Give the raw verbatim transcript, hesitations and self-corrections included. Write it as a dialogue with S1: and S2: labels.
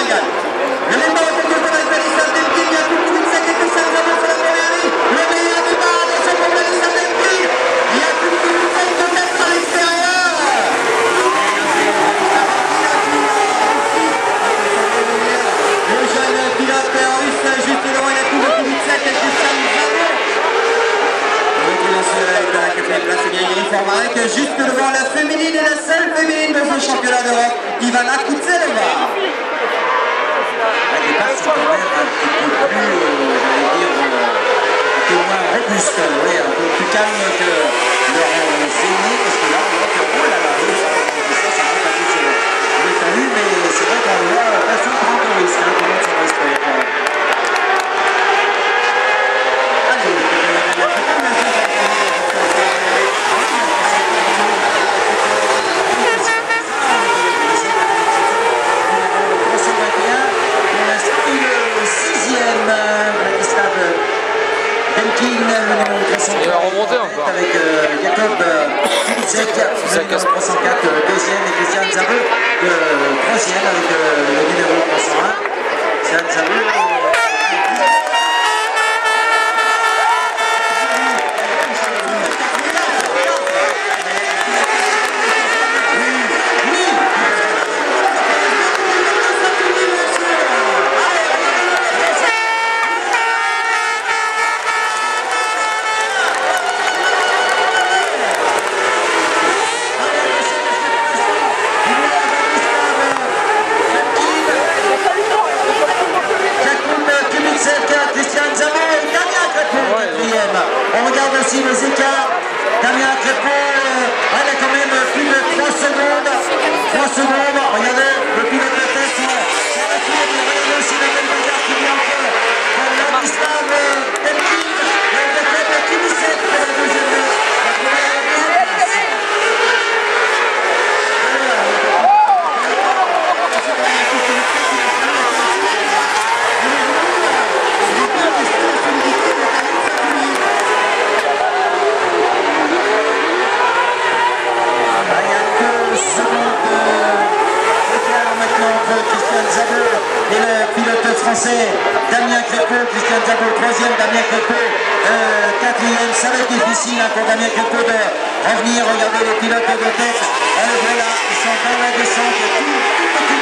S1: gagne. Le numéro de Google de Melissa Delphi, Yakub Kubitschek et Christian Zabo sur la première ligne. Le meilleur départ, attention pour Melissa Delphi. Yakub Kubitschek peut-être à l'extérieur. Le jeune pilote russe juste devant Yakub Kubitschek et Christian Zabo. C'est bien Yeri Formarek juste devant la féminine et la seule féminine de ce championnat d'Europe, Ivana Kutselova.
S2: La départ, c'est quand même un petit peu plus, euh, j'allais dire, euh, un peu moins robuste, oui, un peu plus calme que leur aîné, parce que là, on voit que, oh là là, oui, ça, ça va passer sur le talus, mais c'est vrai qu'on le voit pas sans prendre de risque, hein, tout le monde s'en respecte.
S3: Il va remonter encore.
S2: Avec euh, Jacob Kubitschek, le trois cent quatre, deuxième, et Christian Zabo, le troisième avec euh, le numéro trois cent un. Christian Zabo. On regarde aussi les écarts. Damien Crépeau, euh, elle a quand même plus de trois secondes. trois secondes. Regardez le pilote de tête. C'est la fille. Regardez aussi la belle bagarre qui vient encore. Ladislav Delphi. Jacob Kubitschek pour la deuxième place. Et le pilote français Damien Crépeau, Christian Zabo troisième, Damien Crépeau euh, quatrième. Ça va être difficile hein, pour Damien Crépeau de revenir. Regardez les pilotes de tête. Et voilà, ils sont dans la descente. Tout, tout